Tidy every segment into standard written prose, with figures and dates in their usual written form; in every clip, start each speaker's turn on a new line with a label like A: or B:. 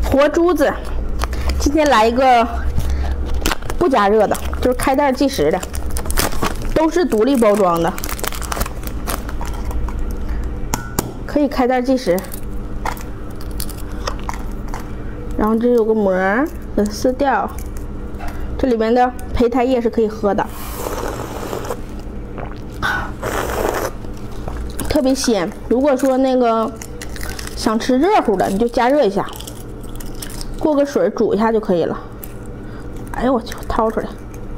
A: 活珠子，今天来一个不加热的，就是开袋即食的，都是独立包装的，可以开袋即食。然后这有个膜，给它撕掉，这里面的胚胎液是可以喝的，特别鲜。如果说那个想吃热乎的，你就加热一下，过个水煮一下就可以了。哎呦我去，掏出来，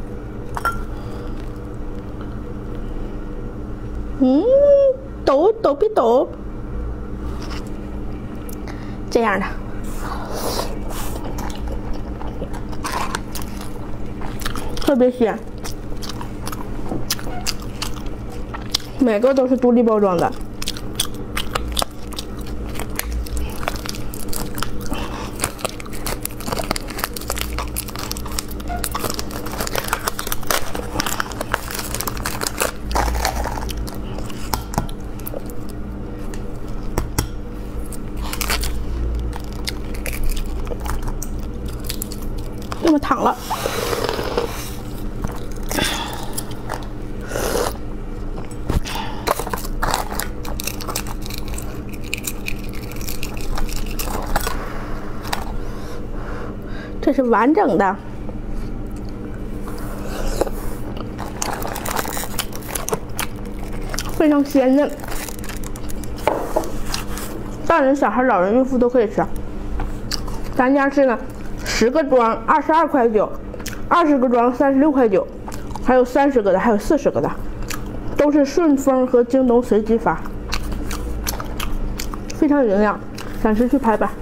A: 抖别抖，这样的，特别鲜，每个都是独立包装的。那么躺了，这是完整的，非常鲜嫩，大人、小孩、老人、孕妇都可以吃。咱家是呢，10个装22块9，20个装36块9，还有30个的，还有40个的，都是顺丰和京东随机发，非常有营养，想吃去拍吧。